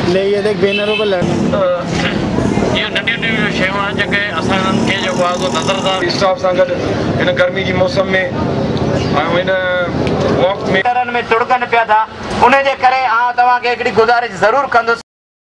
ले ये देख बैनरों पर ये नंढियूं शयूं आहिनि जेके असां हिननि खे जेको आहे सो नज़रदार स्टाफ सां गॾु हिन गर्मी जी मौसम में हिन वॉक में में तुड़कनि पिया था। उन जे करे तव्हांखे हिकिड़ी गुज़ारिश ज़रूरु कंदुसि।